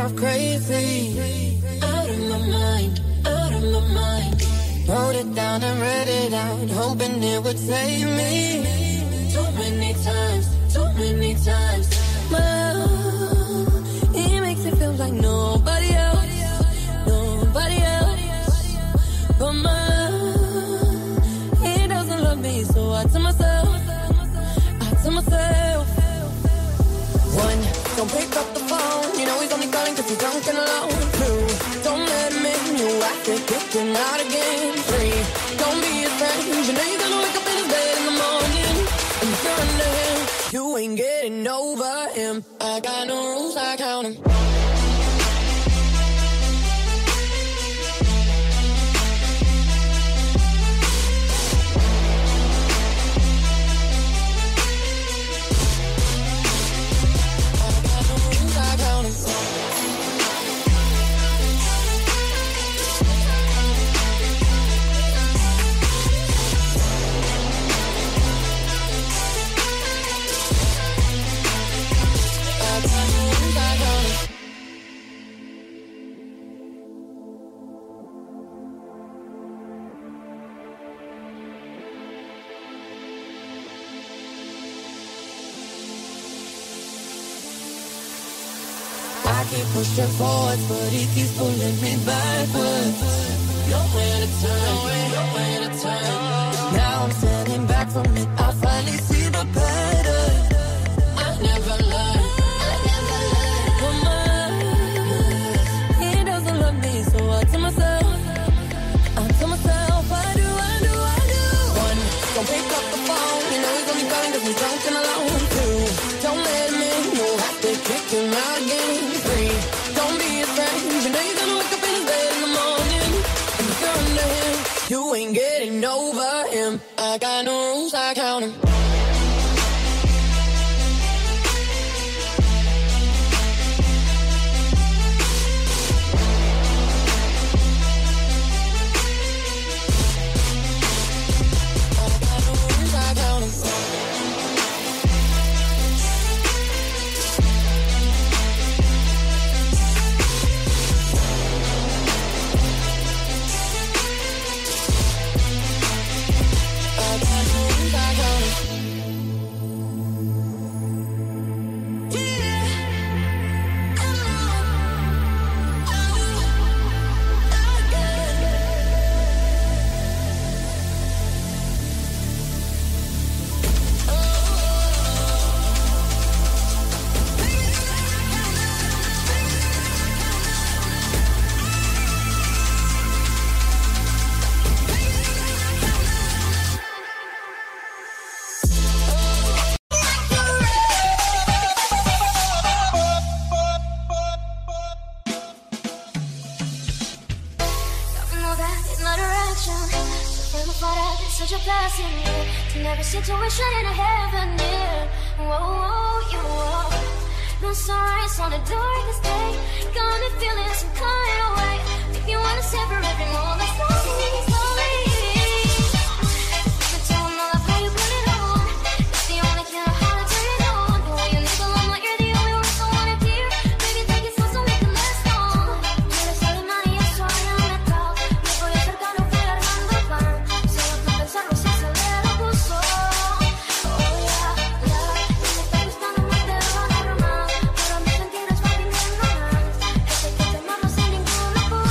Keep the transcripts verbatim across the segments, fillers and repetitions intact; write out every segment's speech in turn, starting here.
off crazy. Out of my mind, out of my mind. Wrote it down and read it out, hoping it would save me. Too many times, too many times. My love, it makes it feel like nobody else, nobody else. But my love, it doesn't love me, so I tell myself, I tell myself. One, don't pick up the phone, you know he's only calling cause he's drunk and alone. Two, don't let him in, you have to kick him out again. Three, don't be his friend, you know you're gonna wake up in his bed in the morning. And if you're under him, you ain't getting over him. I got no rules, I count him. I keep pushing forwards, but he keeps pulling me backwards. Nowhere to turn, nowhere to turn. Now I'm standing back from it, I finally see the pattern. I never learned, I never learned. But my, he doesn't love me, so I tell myself, I tell myself, I do, I do, I do. One, don't pick up the phone, you know he's only calling cause he's drunk and alone. Two, don't let him in, you'll have to kick him out again. Don't be his friend, you know you're gonna wake up in his bed in the morning. And if you're under him, you ain't getting over him. I got no rules, I count him. Situation in a heaven, yeah. Whoa, whoa, you whoa. No sunrise on the darkest day. Got me feeling some kind of way. If you wanna savor every moment, slowly, slowly. You tell them all of how you put it on. It's the only kind of how to turn it on. The way you need the limelight, you're the only one, so I wanna hear. Baby, take it slow so we can last long. Quieres animar y eso ya me toca. Me voy acercando, fui armando pan. Solo con pensarlo se acelera el pulso. Pero mis sentidos van pidiendo más. Este que te mando sin ningún apuro.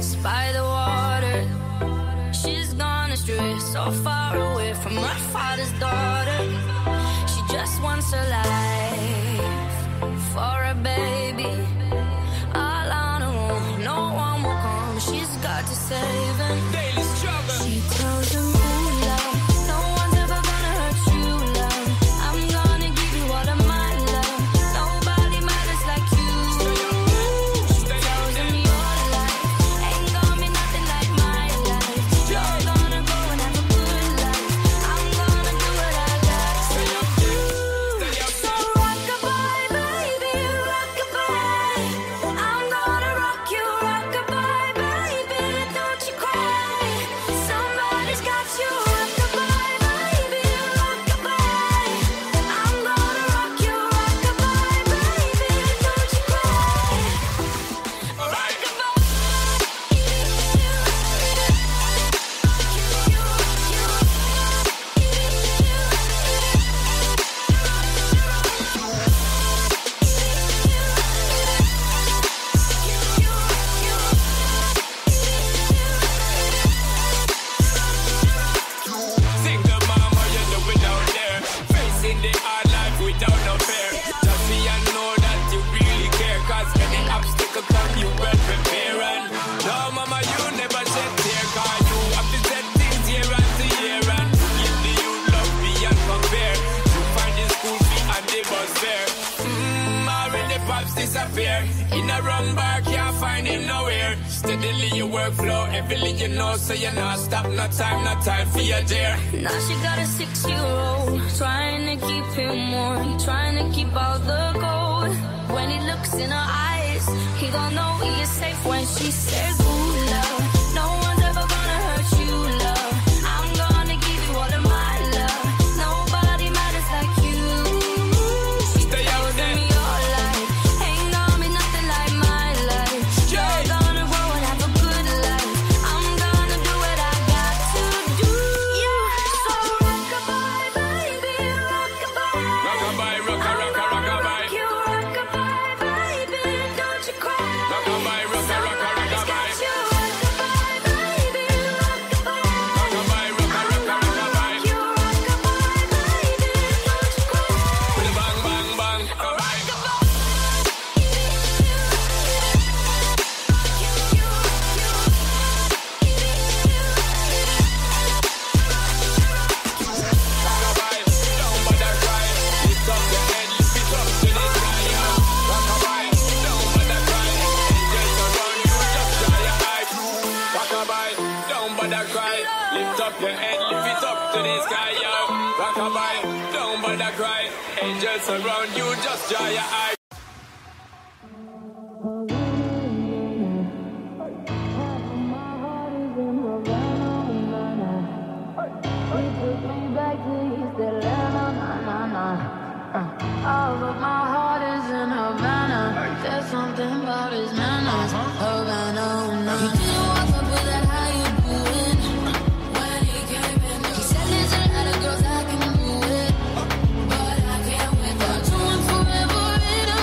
nights by the water. She's gone astray, so far away from her father's daughter. She just wants a life for a baby. All on her own, no one will come. She's got to save him. Daily struggle. She tells him, ooh, love, no one's ever gonna hurt you, love. I'm gonna give you all of my love. Nobody matters like you. She tells him your life ain't gonna be nothing like my life. You're gonna go and have a good life. I'm gonna do what I got to do. So rock-a-bye, baby, rock-a-bye. I'm gonna rock you, rock-a-bye, baby. Don't you cry. Somebody's got you, rock-a-bye, baby, rock-a-bye. I'm gonna rock you, rock-a-bye, baby. Don't you cry. Single mama, you know it out there. Facing the hard life without no fear. Just me and know that you really care. Cause any obstacle come, you well prepare. And no mama, you never shed tear. Cause you have to set things year after year. And give the youth love beyond compare. You find the school fee and the bus fare. Mmm, already pops disappear. In a wrong bar, can't find him nowhere. Steadily your workflow, everything you know, so you not stop, no time, no time for your dear. Now she got a six-year-old, trying to keep him warm, trying to keep all the gold. When he looks in her eyes, he don't know he is safe when she says, ooh, love, no one's ever gonna hurt you, love. I'm gonna give you all of my love. Nobody matters like you. She Stay out tells there. me your life ain't gonna be nothing like my life. You're gonna grow and have a good life. I'm gonna do what I got to do. So rock-a-bye, baby, rock-a-bye. Rock-a-bye, rocka, rocka, rock-a-bye. You rock-a-bye, baby, don't you cry. Rock-a-bye, rocka, rocka, rock-a-bye. You rock-a-bye, baby, rock-a-bye. Rock-a-bye, rocka, rocka, rock-a-bye. You rock-a-bye, baby, don't you cry. Bang, bang, bang, alright. Rock-a-bye, don't bother cry. Lift up your head, lift it up to the sky, yo. Rock-a-bye, don't bother cry. Angels around you, just dry your eyes. Rock-a-bye, don't bother cry. Lift up your head, lift it up to the sky, yo. Rock-a-bye, don't bother cry. Angels around you, just dry your eyes. Oh, but my heart is in Havana. There's something about his manners. Havana, no. He didn't walk up with that, how you doing? When he came in, he said there's a lot of girls I can do it, but I can't wait. I'll do it forever in a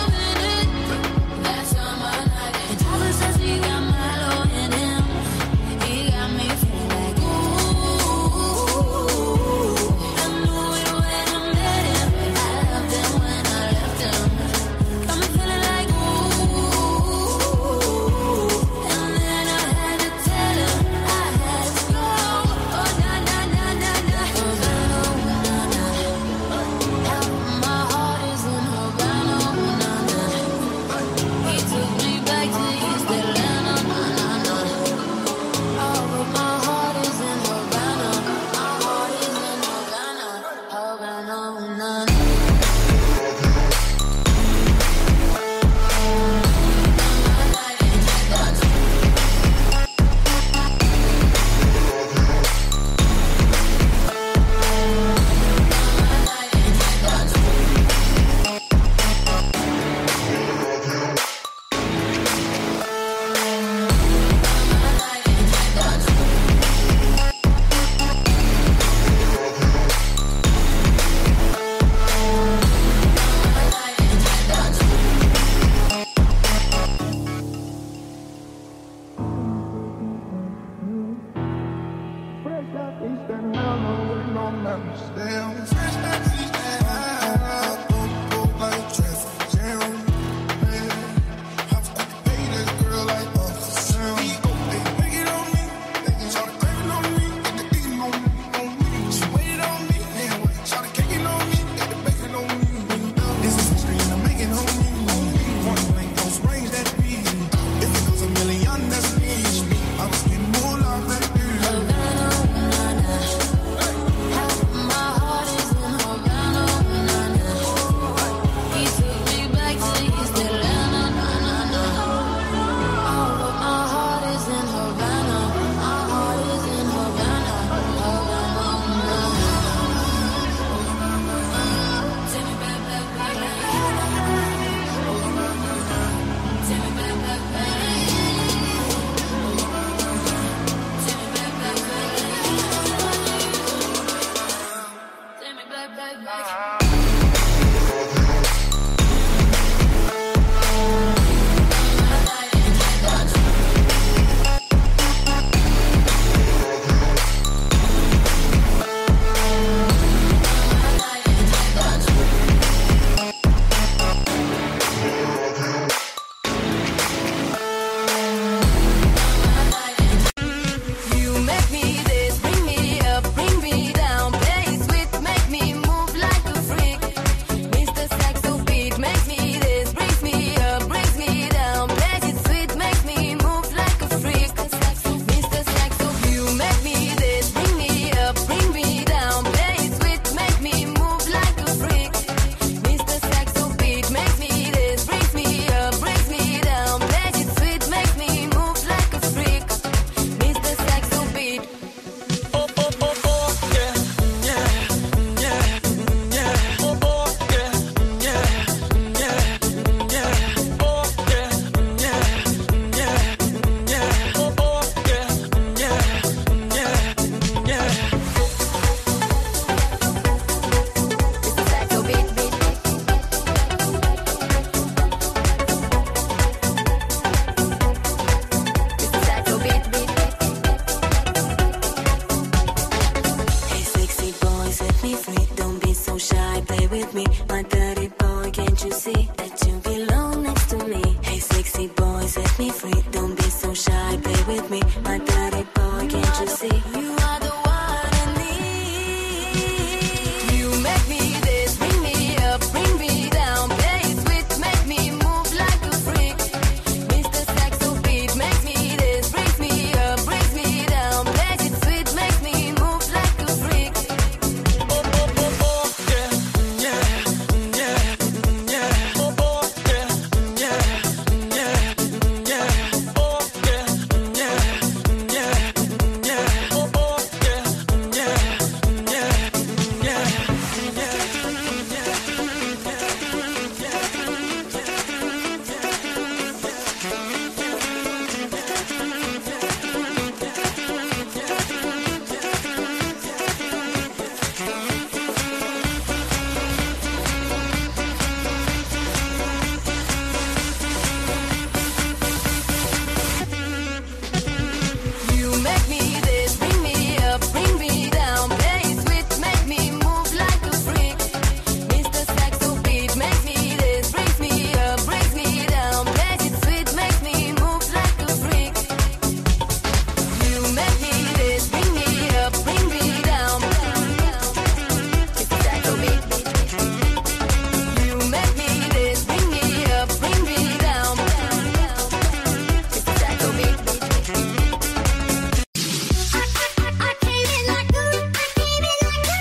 with me, my daddy boy, can't you see? You are the one I need. You make me this, bring me up, bring me down, play it sweet, make me move like a freak. Mister Saxo beat makes me this, brings me up, brings me down, plays it sweet, makes me move like a freak. Oh, oh, oh, oh, yeah, yeah, yeah, yeah. Oh, oh, yeah, yeah, yeah, yeah. Oh, yeah, yeah, yeah, yeah. Oh, oh, yeah, yeah, yeah, yeah, You make me this, bring me up, bring me down, play it sweet, make me move like a freak. Mister Saxo beat makes me this, brings me up, brings me down, plays it sweet, makes me move like a freak. You make me this, bring me up, bring me down. Mister Saxo beat. You make me this, bring me up, bring me down. Mister Saxo beat. I came in like a, I came in like a,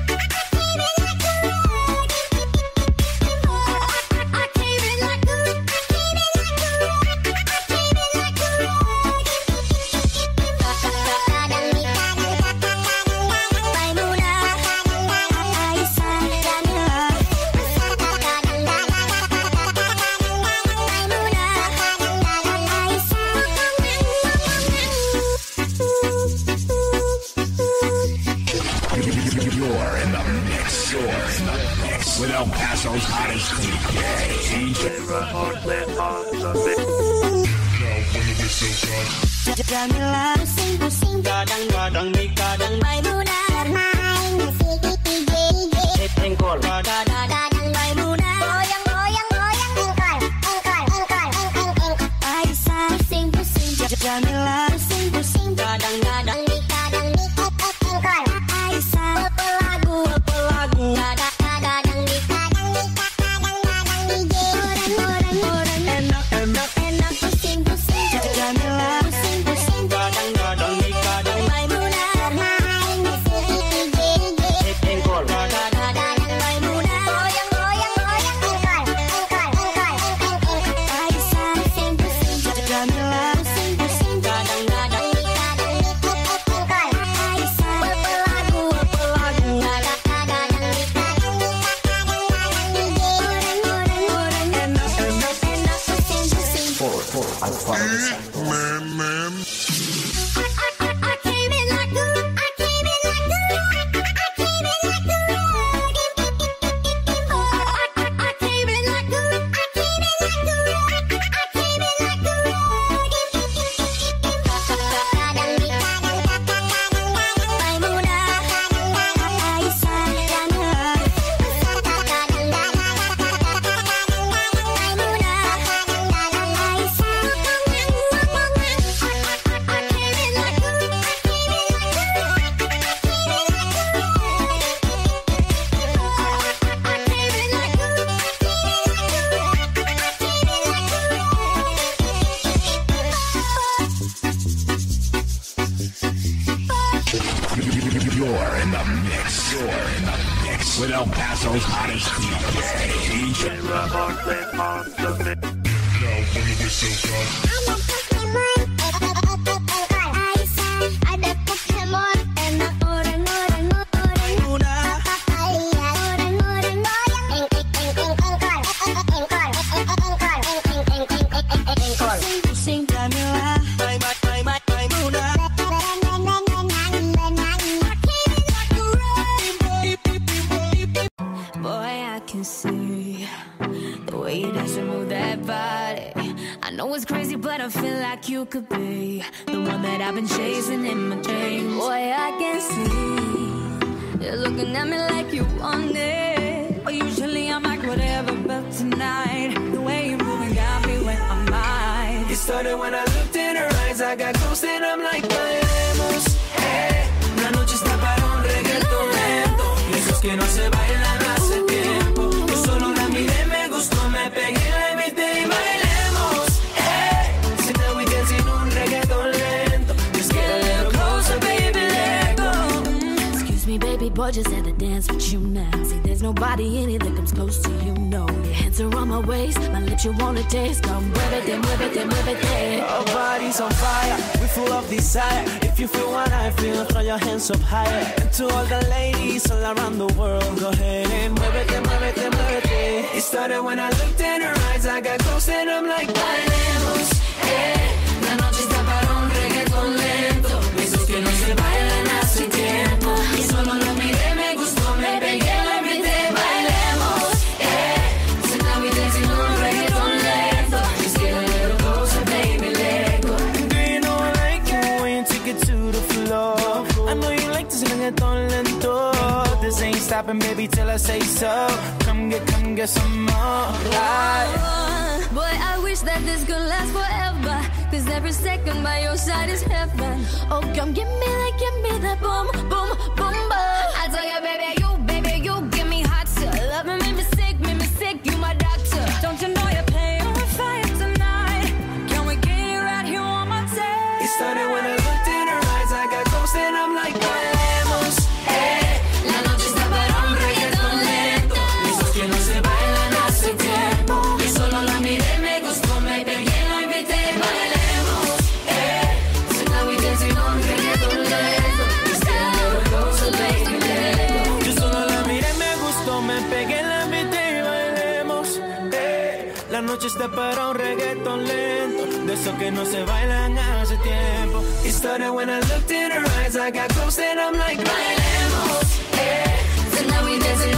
I came in like a, I came in like a, I came in like a, You're in the mix. You're in the mix with El Paso's hottest D J, D J Ramon. Jamila, pusing pusing, Kadang-kadang di kadang Maimunah bermain musik D J D J. engkol. Kadang Maimunah goyang goyang goyang engkol engkol engkol engkol engkol. Aisyah pusing pusing, Jamila pusing pusing, kadang-kadang di kadang di engkol. Aisyah pelagu pelagu, kadang-kadang di kadang di kadang-kadang D J. Orang orang orang enak enak enak pusing pusing, Jamila pusing pusing, Kadang-kadang di kadang Maimunah bermain musik D J D J. engkol. Kadang Maimunah goyang goyang goyang engkol engkol engkol engkol. Aisyah pusing pusing, Jamila pusing pusing, kadang-kadang di kadang di engkol. Aisyah pelagu pelagu, kadang-kadang di kadang di kadang-kadang D J. Orang orang orang enak enak enak pusing pusing. I came in like a, I came in like a, I came in like a, I came in like a, I came in like a, I came in like a. Kadang di kadang kadang Maimunah, Aisyah, Jamila, kadang Maimunah, Aisyah. I came in like a, I came in like a, I came in like a, You're in the mix. You're in the mix with El Paso's hottest D J, D J Ramon. ada Pokemon enak orang-orang orang orang-orang goyang engkol engkol pusing Jamila Maimunah boy I can see the way you dance and move that body. I know it's crazy, but I feel like you could be the one that I've been chasing in my dreams. Boy, I can see you're looking at me like you want it. But usually I'm like whatever, but tonight the way you're moving got me where I'm at. It started when I looked in her eyes, I I got close and I'm like, bailemos, eh. La noche está para un reggaetón lento, y esos que no se bailan hace tiempo. Yo solo la miré, me gustó, me pegué, la invité y bailemos, eh. So now we dancing un reggaetón lento. Just get a little closer, baby, let go. Excuse me, baby boy, just had to dance with you now. See, there's nobody in it that comes close to you, no. Your hands are on my waist, my lips you wanna taste. Come muévete, muévete, muévete. Our bodies on fire, we full of desire. If you feel what I feel, throw your hands up higher. And to all the ladies all around the world, go ahead and muévete, muévete, muévete. It started when I looked in her eyes, I got close and I'm like, bailemos, eh. La noche está para un reggaetón lento, esos que no se bailan hace tiempo. Y solo la miré, me gustó, me pegué, la invité, bailemos, eh. So now we dancing un reggaetón lento. Just get a little closer, baby, let go. Do you know I like it when you take it to the floor? I know you like this reggaetón lento. This ain't stopping, baby, till I say so. Come get, come get some more. Right. Boy, I wish that this could last forever, cause every second by your side is heaven. Oh, come give me that, give me that boom, boom, boom, boom. I tell you, baby, you, baby, you give me hot to love me, make me sick, make me sick, you my doctor. Don't you know you're playing with fire tonight? Can we get it right here on my day? It started when I looked in her eyes, I got close and I'm like, bailemos, eh. La noche está para un reggaetón lento, esos que no se bailan hace tiempo. Y solo la miré, me gustó, me pegué, la invité, bailemos, eh. So now we dancing on reggaetón lento. Just get a little closer, baby, let go. Yo solo la miré, me gustó, me pegué, la invité y bailemos, eh. La noche está para un reggaetón lento, de esos que no se bailan hace tiempo. It started when I looked in her eyes, I got close and I'm like, bailemos, eh. So now we dancing